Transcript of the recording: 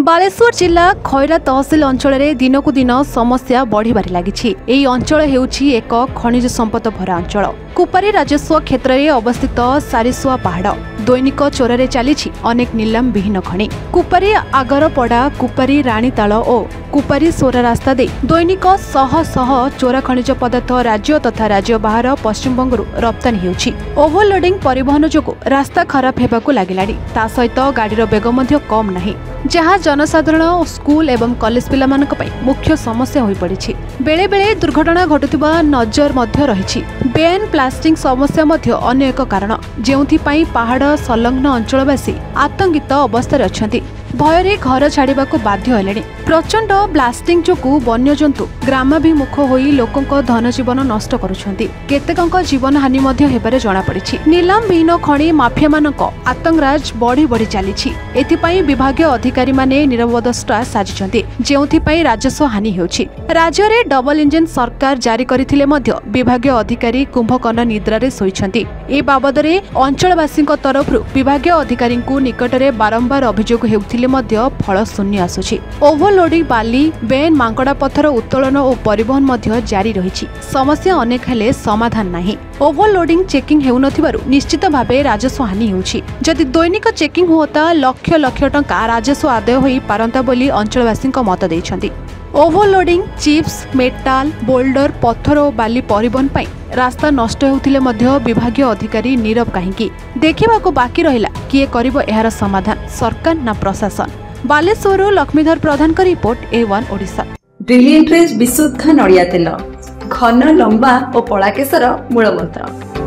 बालेश्वर जिला खैरा तहसिल अंचल दिनकू दिन समस्या बढ़िबार लागिछि। एही अंचल हेउछि एक खनिज संपद भरा अंचल। कुपारी राजस्व क्षेत्र में अवस्थित सारिसुआ पहाड़ दैनिक चोर चली अनेक निलाम विहीन खनि। कुपारी आगरपड़ा, कुपारी राणीताल और कुपारी सोरा रास्ता दे दैनिक शह शह चोरा खनिज पदार्थ राज्य तथा राज्य बाहर पश्चिमबंग रप्तानी हेउछि। ओभरलोडिंग परिवहन जोगु रास्ता खराब हेबाकु लागिलानी। ता सहित गाड़ीर बेग मध्य कम नाही, जहाँ जनसाधारण स्कूल एवं कॉलेज पिला मानक पई मुख्य समस्या होई पड़िछि। बेले बेले दुर्घटना घटुथिबा नजर मध्य रहिछि। बेन प्लास्टिक समस्या मध्य अन्य एक कारण, जेउथि पई पहाड़ संलग्न अंचलवासी आतंकित अवस्था अछंती। भयरे घर छाड़िबाकु बाध्य हेलेनी। प्रचंड ब्लास्टिंग जोगु वन्यजंतु ग्रामाभिमुख होई लोकंक धन जीवन नष्ट करुछंती। केतेकंक जीवन हानि मध्य हेबारे जणा पड़िछि। निलाम विहीन खनि माफिया मानक आतंकराज बढ़ी बढ़ी चलीछि। एथिपई विभागीय अधिकारी माने निरवदष्टा साजिछंती, जेउथि पई राजस्व हानि हेउछि। राज्य रे डबल इंजन सरकार जारी करिथिले मध्य विभागीय अधिकारी कुंभकर्ण निद्रारे सोइछंती। ए बाबदरे अंचलवासींक तरफरु विभागीय अधिकारींकु निकटरे बारंबार अभियोग हेउथिले मध्य फल शून्य आसुछि। ओभरलोडिंग बाली, बेन, मांकड़ा पत्थर उत्तोलन और परिवहन मध्य जारी रहिछि। समस्या अनेक हेले समाधान नाही। ओभरलोडिंग चेकिंग हेउनथिबारु निश्चित भावे राजस्व हानि हेउछि। जदि दैनिक चेकिंग होता लक्ष लक्ष टंका राजस्व आदाय होई पारंता बोली अंचलवासींक मत दैछंती। ओभरलोडिंग, चिप्स, मेटाल, बोल्डर, पत्थर और बाली परिवहन पाई रास्ता नष्ट होउथिले मध्य विभागीय अधिकारी नीरव काहेकि? देखिबाकू बाकी रहिला किए करिवो एहार समाधान, सरकार ना प्रशासन। बालेश्वर लक्ष्मीधर प्रधान का report, A1 Odisha. Brilliant raise विशुद्ध नड़िया तेल, घन लंबा और पड़ा केसर मूल मंत्र।